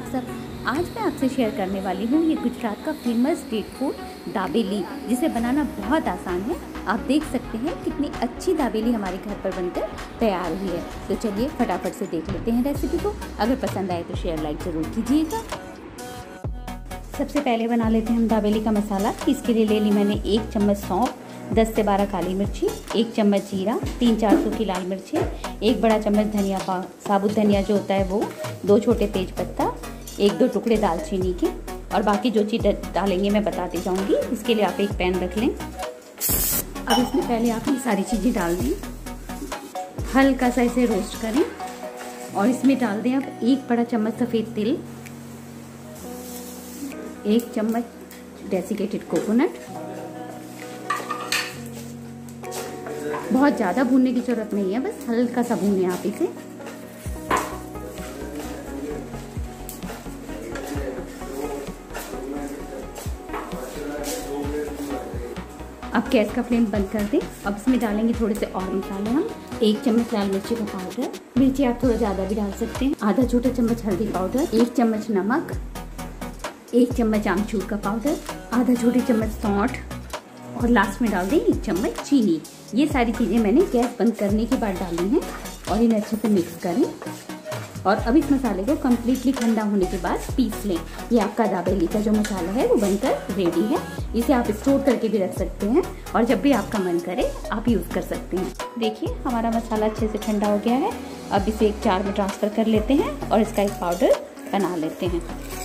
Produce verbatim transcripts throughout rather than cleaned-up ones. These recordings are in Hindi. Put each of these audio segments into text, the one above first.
आप सब। आज मैं आपसे शेयर करने वाली हूँ ये गुजरात का फेमस स्ट्रीट फूड दाबेली, जिसे बनाना बहुत आसान है। आप देख सकते हैं कितनी अच्छी दाबेली हमारे घर पर बनकर तैयार हुई है। तो चलिए फटाफट से देख लेते हैं रेसिपी को। अगर पसंद आए तो शेयर लाइक ज़रूर कीजिएगा। सबसे पहले बना लेते हैं हम दाबेली का मसाला। इसके लिए ले ली मैंने एक चम्मच सौंफ, दस से बारह काली मिर्ची, एक चम्मच जीरा, तीन चार सौ की लाल मिर्ची, एक बड़ा चम्मच धनिया पाउडर, साबुत धनिया जो होता है वो, दो छोटे तेज पत्ता, एक दो टुकड़े दालचीनी के, और बाकी जो चीज़ डालेंगे मैं बताती जाऊंगी। इसके लिए आप एक पैन रख लें। अब इसमें पहले आप ये सारी चीज़ें डाल दें, हल्का सा इसे रोस्ट करें और इसमें डाल दें अब एक बड़ा चम्मच सफ़ेद तिल, एक चम्मच डेसिकेटेड कोकोनट। बहुत ज़्यादा भूनने की ज़रूरत नहीं है, बस हल्का सा भूनें आप इसे। अब गैस का फ्लेम बंद कर दें। अब इसमें डालेंगे थोड़े से और मसाले हम। एक चम्मच लाल मिर्ची का पाउडर, मिर्ची आप थोड़ा ज़्यादा भी डाल सकते हैं, आधा छोटा चम्मच हल्दी पाउडर, एक चम्मच नमक, एक चम्मच आमचूर का पाउडर, आधा छोटी चम्मच सौंठ, और लास्ट में डाल दें एक चम्मच चीनी। ये सारी चीज़ें मैंने गैस बंद करने के बाद डाली हैं और इन्हें अच्छे से मिक्स करें। और अब इस मसाले को कम्प्लीटली ठंडा होने के बाद पीस लें। ये आपका दाबेली का जो मसाला है वो बनकर रेडी है। इसे आप स्टोर करके भी रख सकते हैं और जब भी आपका मन करे आप यूज़ कर सकते हैं। देखिए हमारा मसाला अच्छे से ठंडा हो गया है। अब इसे एक जार में ट्रांसफ़र कर लेते हैं और इसका एक पाउडर बना लेते हैं।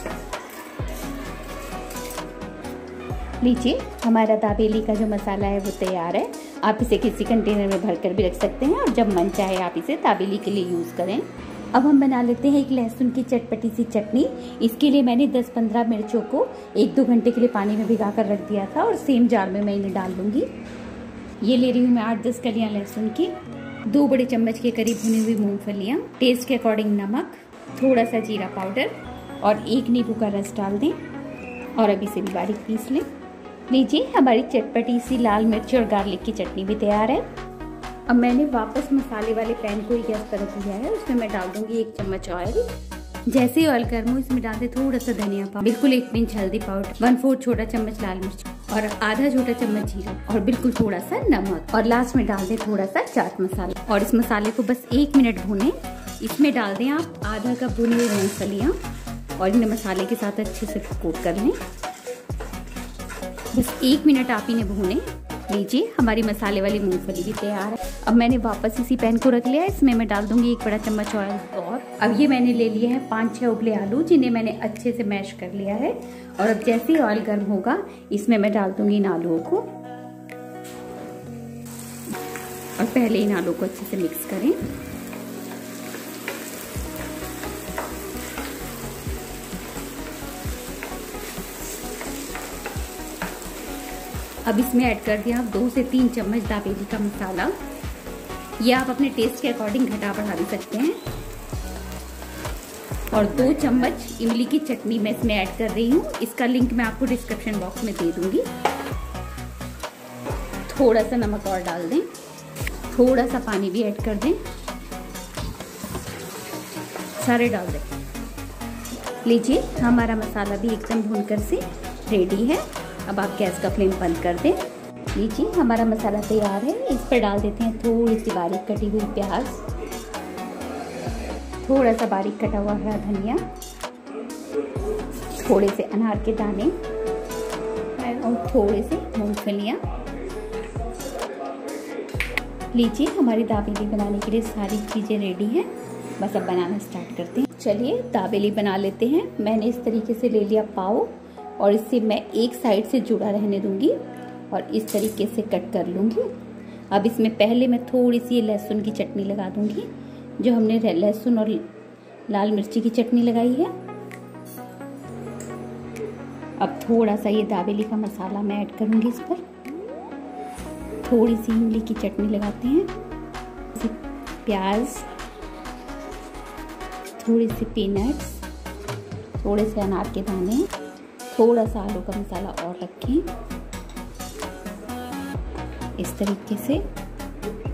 लीजिए हमारा दाबेली का जो मसाला है वो तैयार है। आप इसे किसी कंटेनर में भरकर भी रख सकते हैं और जब मन चाहे आप इसे दाबेली के लिए यूज़ करें। अब हम बना लेते हैं एक लहसुन की चटपटी सी चटनी। इसके लिए मैंने दस पंद्रह मिर्चों को एक दो घंटे के लिए पानी में भिगा कर रख दिया था और सेम जार में मैं इन्हें डाल दूंगी। ये ले रही हूँ मैं आठ दस कलियाँ लहसुन की, दो बड़े चम्मच के करीब भुनी हुई मूंगफलियाँ, टेस्ट के अकॉर्डिंग नमक, थोड़ा सा जीरा पाउडर और एक नींबू का रस डाल दें और अब इसे भी बारीक पीस लें। लीजिए हमारी चटपटी सी लाल मिर्च और गार्लिक की चटनी भी तैयार है। अब मैंने वापस मसाले वाले पैन को गैस पर रख दिया है। उसमें मैं डाल दूंगी एक चम्मच ऑयल। जैसे ही ऑयल गर्म हो इसमें डाल दे थोड़ा सा धनिया पाउडर, बिल्कुल एक पिंच हल्दी पाउडर, वन फोर्थ छोटा चम्मच लाल मिर्च और आधा छोटा चम्मच जीरा और बिल्कुल थोड़ा सा नमक, और लास्ट में डाल दे थोड़ा सा चाट मसाला और इस मसाले को बस एक मिनट भूनें। इसमें डाल दें आप आधा कप भुनी हुई मूंगफलियाँ और इन्हें मसाले के साथ अच्छे से कोट कर लें। बस एक मिनट आप इन्हें भूनें। लीजिए हमारी मसाले वाली मूंगफली भी तैयार है। अब मैंने वापस इसी पैन को रख लिया है। इसमें मैं डाल दूंगी एक बड़ा चम्मच ऑयल और अब ये मैंने ले लिए हैं पाँच छह उबले आलू, जिन्हें मैंने अच्छे से मैश कर लिया है। और अब जैसे ही ऑयल गर्म होगा इसमें मैं डाल दूंगी इन आलूओं को और पहले इन आलू को अच्छे से मिक्स करें। अब इसमें ऐड कर दिया आप दो से तीन चम्मच दाबेली का मसाला। ये आप अपने टेस्ट के अकॉर्डिंग घटा बढ़ा भी सकते हैं। और दो चम्मच इमली की चटनी मैं इसमें ऐड कर रही हूँ। इसका लिंक मैं आपको डिस्क्रिप्शन बॉक्स में दे दूंगी। थोड़ा सा नमक और डाल दें, थोड़ा सा पानी भी ऐड कर दें, सारे डाल दें। लीजिए हमारा मसाला भी एकदम भूनकर से रेडी है। अब आप गैस का फ्लेम बंद कर दें। लीजिए हमारा मसाला तैयार है। इस पर डाल देते हैं थोड़ी सी बारीक कटी हुई प्याज, थोड़ा सा बारीक कटा हुआ हरा धनिया, थोड़े से अनार के दाने और थोड़े से मूंगफलियाँ। लीजिए हमारी दाबेली बनाने के लिए सारी चीज़ें रेडी हैं। बस अब बनाना स्टार्ट करते हैं। चलिए दाबेली बना लेते हैं। मैंने इस तरीके से ले लिया पाव और इससे मैं एक साइड से जुड़ा रहने दूंगी और इस तरीके से कट कर लूंगी। अब इसमें पहले मैं थोड़ी सी लहसुन की चटनी लगा दूंगी, जो हमने लहसुन और लाल मिर्ची की चटनी लगाई है। अब थोड़ा सा ये दाबेली का मसाला मैं ऐड करूंगी इस पर। थोड़ी सी इमली की चटनी लगाते हैं, प्याज, थोड़ी सी पीनट्स, थोड़े से अनार के दाने, थोड़ा सा आलू का मसाला और रखें। इस तरीके से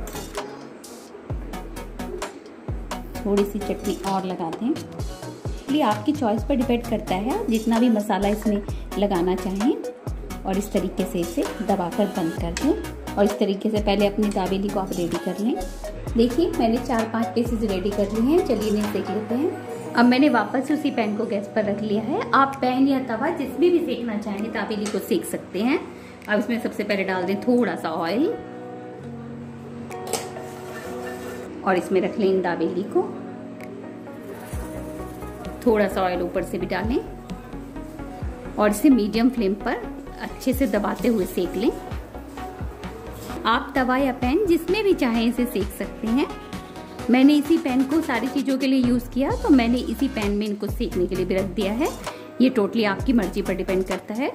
थोड़ी सी चटनी और लगा दें। टोटली आपकी चॉइस पर डिपेंड करता है, आप जितना भी मसाला इसमें लगाना चाहें। और इस तरीके से इसे दबाकर बंद कर दें और इस तरीके से पहले अपनी दाबेली को आप रेडी कर लें। देखिए मैंने चार पांच पीसेस रेडी कर लिए हैं, चलिए इन्हें सेक लेते हैं। अब मैंने वापस उसी पैन को गैस पर रख लिया है। आप पैन या तवा जिसमें भी सेकना चाहें दाबेली को सेक सकते हैं। अब इसमें सबसे पहले डाल दें थोड़ा सा ऑयल और इसमें रख लें इन दाबेली को। थोड़ा सा ऑयल ऊपर से भी डालें और इसे मीडियम फ्लेम पर अच्छे से दबाते हुए सेक लें। आप तवा या पैन जिसमें भी चाहें इसे सेक सकते हैं। मैंने इसी पैन को सारी चीज़ों के लिए यूज़ किया, तो मैंने इसी पैन में इनको सेकने के लिए भी रख दिया है। ये टोटली आपकी मर्जी पर डिपेंड करता है।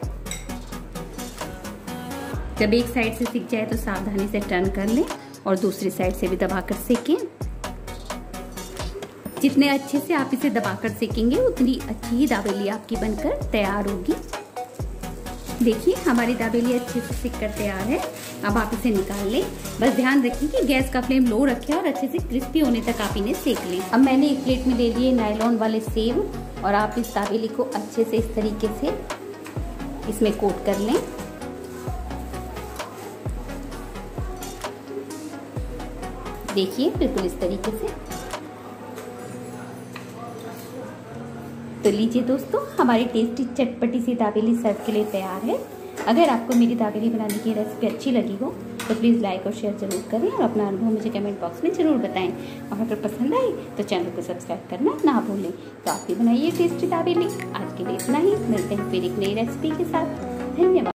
जब एक साइड से सिक जाए तो सावधानी से टर्न कर लें और दूसरी साइड से भी दबाकर सेकें। जितने अच्छे से आप इसे दबाकर सेकेंगे उतनी अच्छी ही दाबेली आपकी बनकर तैयार होगी। देखिए हमारी दाबेली अच्छे से सिक कर तैयार है। अब आप इसे निकाल लें। बस ध्यान रखिए कि गैस का फ्लेम लो रखें और अच्छे से क्रिस्पी होने तक आप इन्हें सेक लें। अब मैंने एक प्लेट में ले लिए नायलॉन वाले सेव और आप इस दाबेली को अच्छे से इस तरीके से इसमें कोट कर लें। देखिए बिल्कुल इस तरीके से। तो लीजिए दोस्तों, हमारी टेस्टी चटपटी सी दाबेली सर्व के लिए तैयार है। अगर आपको मेरी दाबेली बनाने की रेसिपी अच्छी लगी हो तो प्लीज़ लाइक और शेयर जरूर करें और अपना अनुभव मुझे कमेंट बॉक्स में जरूर बताएं। और अगर पसंद आई तो चैनल को सब्सक्राइब करना ना भूलें। तो आप भी बनाइए टेस्टी दाबेली। आज के लिए इतना ही, मिलते हैं फिर एक नई रेसिपी के साथ। धन्यवाद।